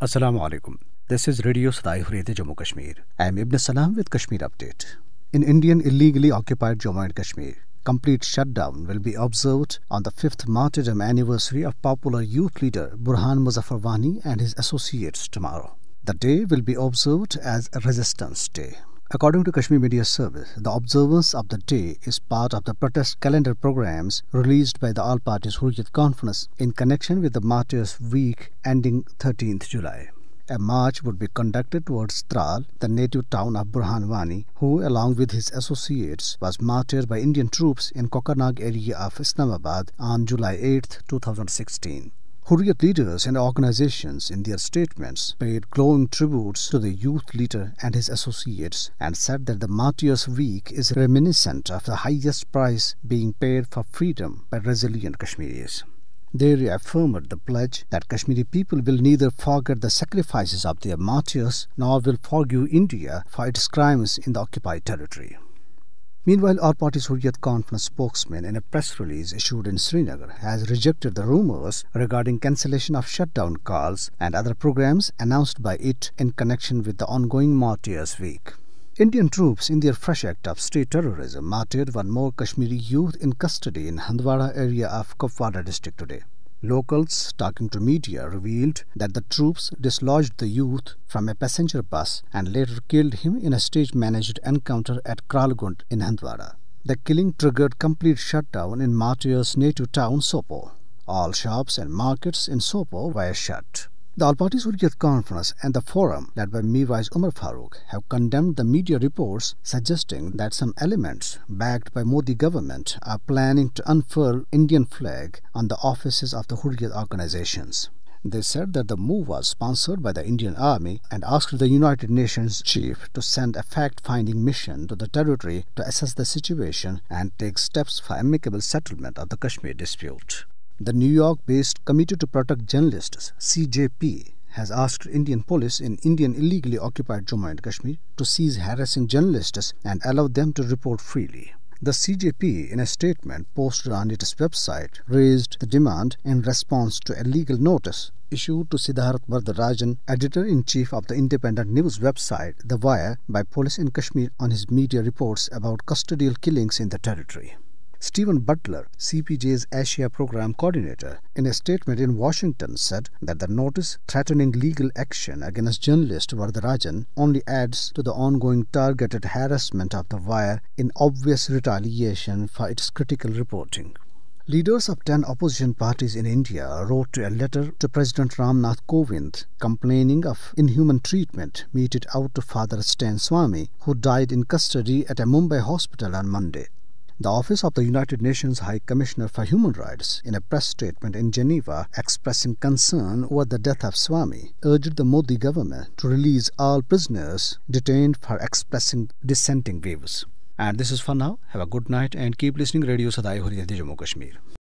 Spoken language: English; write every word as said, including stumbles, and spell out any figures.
Assalamu alaikum. This is Radio Sadai Hurriyat Jammu Kashmir. I am Ibn Salam with Kashmir Update. In Indian illegally occupied Jammu and Kashmir, complete shutdown will be observed on the fifth martyrdom anniversary of popular youth leader Burhan Muzaffar Wani and his associates tomorrow. The day will be observed as a Resistance Day. According to Kashmir Media Service, the observance of the day is part of the protest calendar programs released by the All Parties Hurriyat Conference in connection with the Martyrs Week ending thirteenth July. A march would be conducted towards Tral, the native town of Burhan Wani, who, along with his associates, was martyred by Indian troops in Kokarnag area of Islamabad on July eighth, two thousand sixteen. Hurriyat leaders and organizations in their statements paid glowing tributes to the youth leader and his associates and said that the Martyrs Week is reminiscent of the highest price being paid for freedom by resilient Kashmiris. They reaffirmed the pledge that Kashmiri people will neither forget the sacrifices of their martyrs nor will forgive India for its crimes in the occupied territory. Meanwhile, All Parties Hurriyat Conference spokesman in a press release issued in Srinagar has rejected the rumours regarding cancellation of shutdown calls and other programs announced by it in connection with the ongoing Martyrs Week. Indian troops, in their fresh act of state terrorism, martyred one more Kashmiri youth in custody in Handwara area of Kupwara district today. Locals talking to media revealed that the troops dislodged the youth from a passenger bus and later killed him in a stage-managed encounter at Kralgund in Handwara. The killing triggered complete shutdown in Martyrs' native town Sopore. All shops and markets in Sopore were shut. The All Parties Hurriyat Conference and the forum, led by Mirwais Umar Farooq, have condemned the media reports suggesting that some elements, backed by Modi government, are planning to unfurl Indian flag on the offices of the Hurriyat organizations. They said that the move was sponsored by the Indian Army and asked the United Nations chief to send a fact-finding mission to the territory to assess the situation and take steps for amicable settlement of the Kashmir dispute. The New York-based Committee to Protect Journalists, C J P, has asked Indian police in Indian illegally occupied Jammu and Kashmir to cease harassing journalists and allow them to report freely. The C J P, in a statement posted on its website, raised the demand in response to a legal notice issued to Siddharth Vardarajan, editor-in-chief of the independent news website The Wire, by police in Kashmir on his media reports about custodial killings in the territory. Stephen Butler, C P J's Asia Program Coordinator, in a statement in Washington said that the notice threatening legal action against journalist Vardarajan only adds to the ongoing targeted harassment of The Wire in obvious retaliation for its critical reporting. Leaders of ten opposition parties in India wrote to a letter to President Ramnath Kovind complaining of inhuman treatment meted out to Father Stan Swamy, who died in custody at a Mumbai hospital on Monday. The Office of the United Nations High Commissioner for Human Rights, in a press statement in Geneva expressing concern over the death of Swamy, urged the Modi government to release all prisoners detained for expressing dissenting views. And this is for now. Have a good night and keep listening Radio Sadai Hurriyat Jammu Kashmir.